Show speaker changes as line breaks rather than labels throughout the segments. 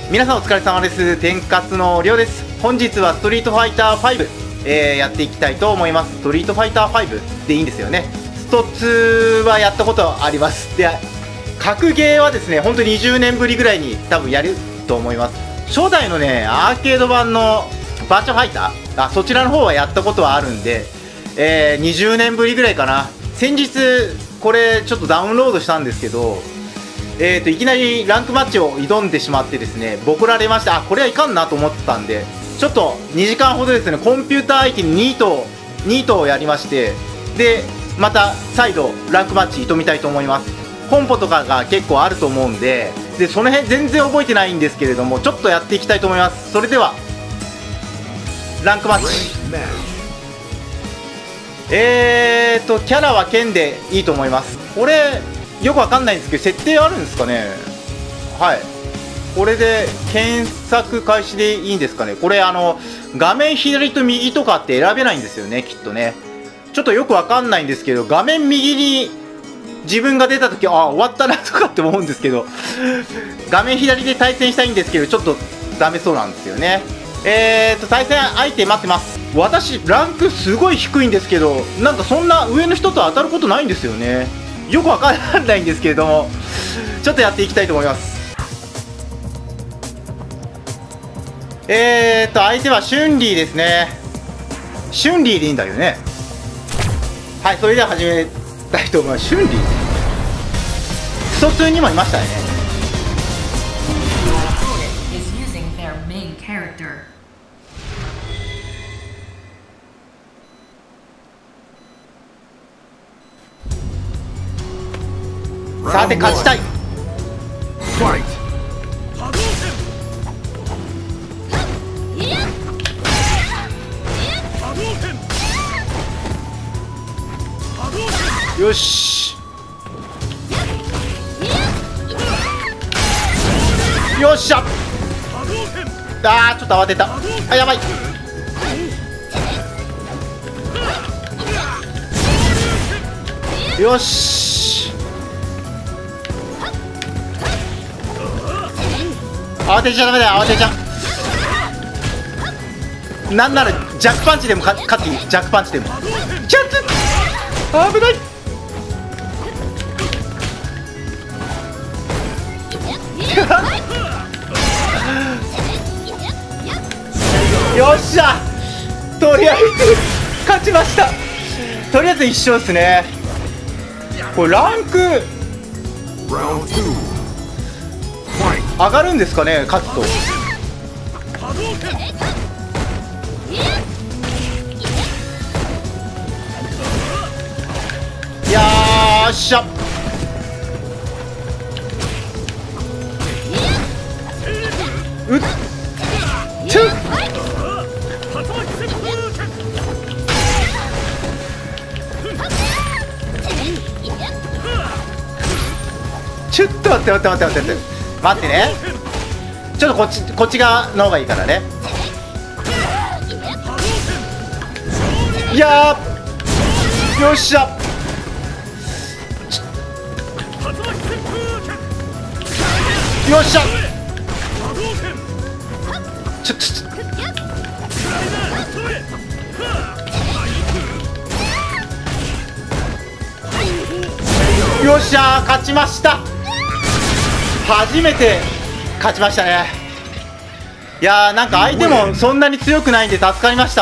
皆さんお疲れ様です。天かつのりょうです。本日はストリートファイター5、やっていきたいと思います。ストリートファイター5でいいんですよね。スト2はやったことあります。で、格ゲーはですね、ほんと20年ぶりぐらいに多分やると思います。初代のね、アーケード版のバーチャファイター、そちらの方はやったことはあるんで、20年ぶりぐらいかな。先日、これちょっとダウンロードしたんですけど、いきなりランクマッチを挑んでしまってですね、ボコられました。これはいかんなと思ったんで、ちょっと2時間ほどですね、コンピューター相手にニートをやりまして、で、また再度ランクマッチ挑みたいと思います。コンポとかが結構あると思うんで、その辺全然覚えてないんですけれども、ちょっとやっていきたいと思います。それでは、ランクマッチ。キャラは剣でいいと思います。これ、よくわかんないんですけど、設定あるんですかね。はい。これで検索開始でいいんですかね。これ画面左と右とかって選べないんですよね、きっとね。ちょっとよくわかんないんですけど、画面右に自分が出たとき、終わったなとかって思うんですけど、画面左で対戦したいんですけど、ちょっとダメそうなんですよね。対戦相手待ってます。私、ランクすごい低いんですけど、なんかそんな上の人と当たることないんですよね。よくわかんないんですけれども、ちょっとやっていきたいと思います。相手はシュンリーですね。シュンリーでいいんだよね。はい、それでは始めたいと思います。シュンリークソ2にもいましたね。さて勝ちたい。よしよっしゃ。ちょっと慌てた。やばい。よし、慌てちゃダメだよ。慌てちゃなんならジャックパンチでも勝っていい。ジャックパンチでもキャッチ。危ない。よっしゃ、とりあえず勝ちました。とりあえず1勝ですね。これランク上がるんですかね、勝つと。よっしゃ。うっちゅっちょっと待って待ってね。ちょっとこっち側の方がいいからね。いやー、よっしゃ。よっしゃ。よっしゃー、勝ちました。初めて勝ちましたね。いやー、なんか相手もそんなに強くないんで助かりました。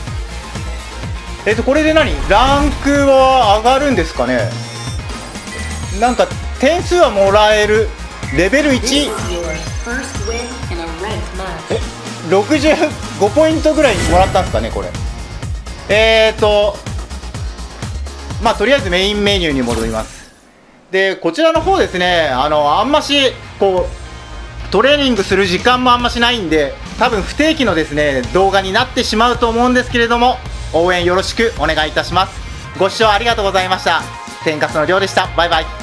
これでランクは上がるんですかね。なんか点数はもらえる。レベル1、65ポイントぐらいもらったんですかね、これ。まあとりあえずメインメニューに戻ります。で、こちらの方ですね、あんましこうトレーニングする時間もあんましないんで、多分不定期のですね動画になってしまうと思うんですけれども、応援よろしくお願いいたします。ご視聴ありがとうございました。天かすのりょうでした。バイバイ。